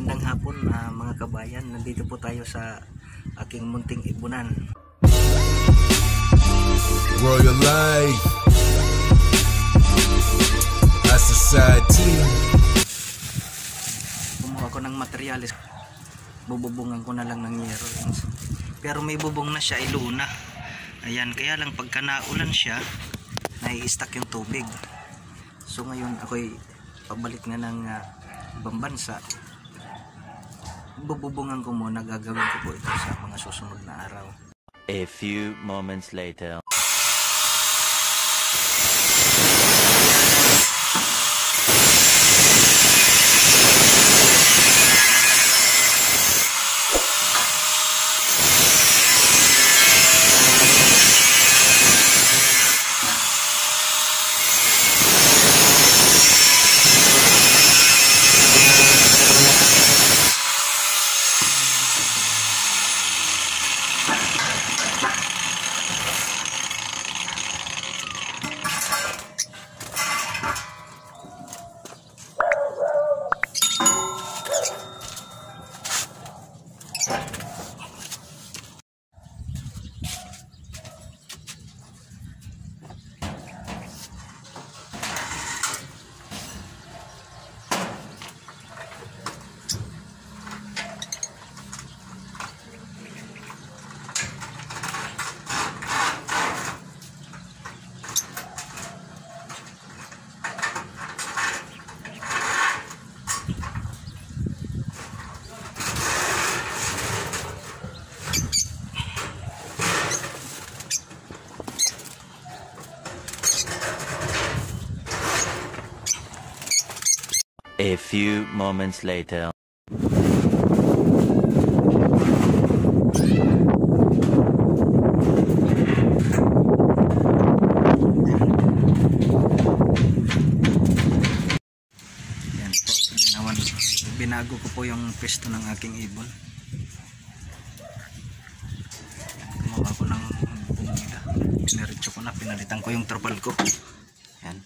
Magandang hapon mga kabayan. Nandito po tayo sa aking munting ibunan. Royal Life, a society. Kumuha ko ng materialis. Bububungan ko na lang ng yero. Pero may bubong na siya, iluna. Ayan, kaya lang pagka naulan siya, nai-stack yung tubig. So ngayon ako'y pabalik na ng ibang bansa. Bububungan ko muna, gagawin ko po ito sa mga susunod na araw. A few moments later. A few moments later. Binago ko po yung pwesto ng aking ibon. Gumawa ko ng bumida. Pinaritso ko na, pinalitan ko yung trapal ko. Yan.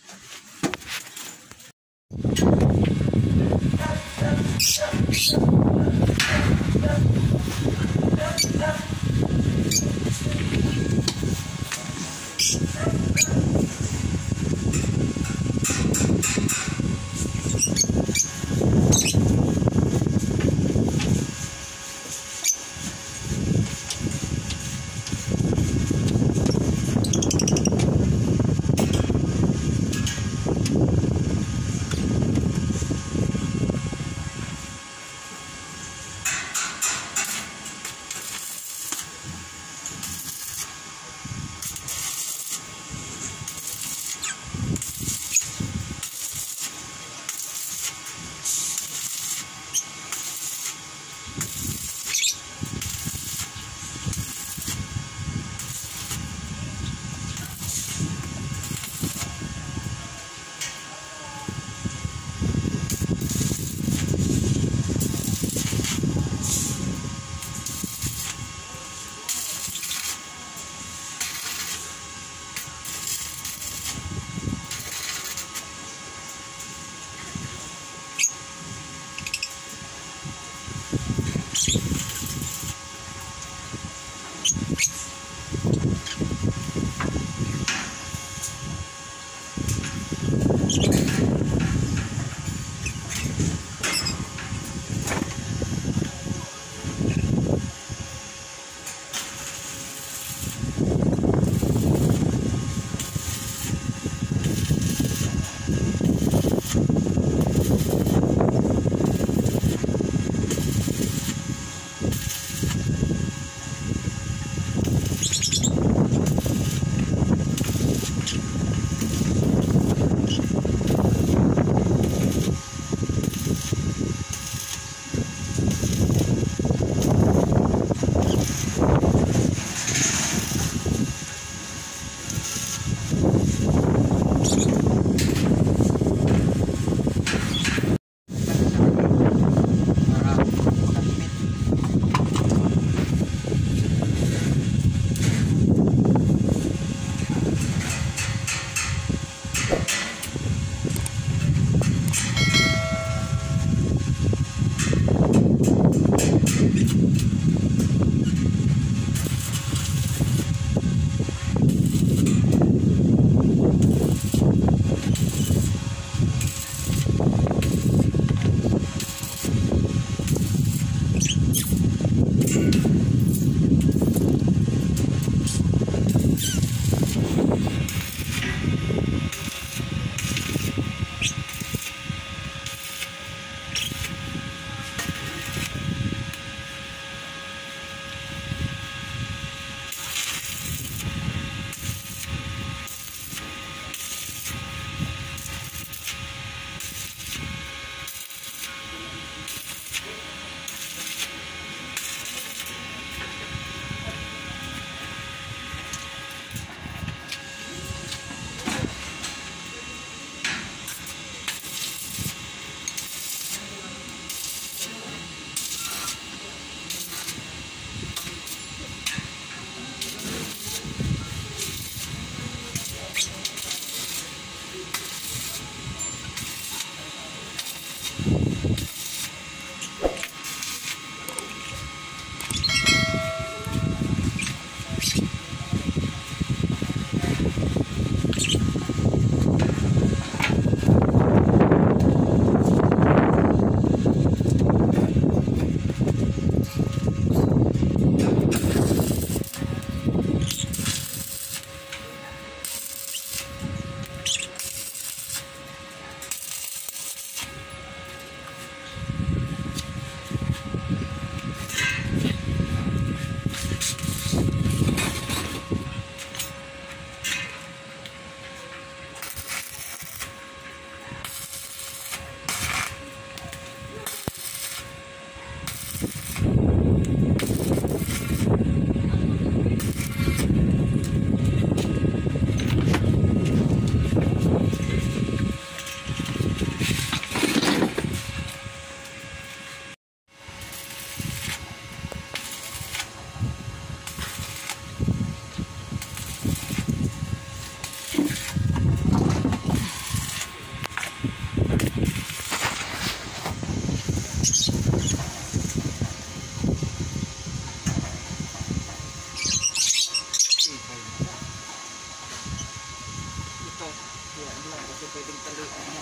pwedeng talian yan.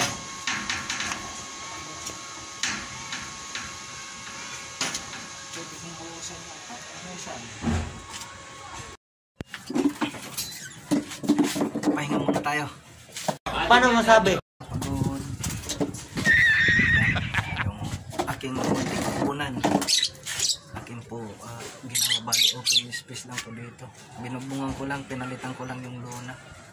Pwede kong buusan na. Buusan. Pahinga muna tayo. Paano masabi? Pagod. Yung aking munting kukunan. Akin po, ginawa bali okay yung space lang po dito. Binubungan ko lang, pinalitan ko lang yung luna.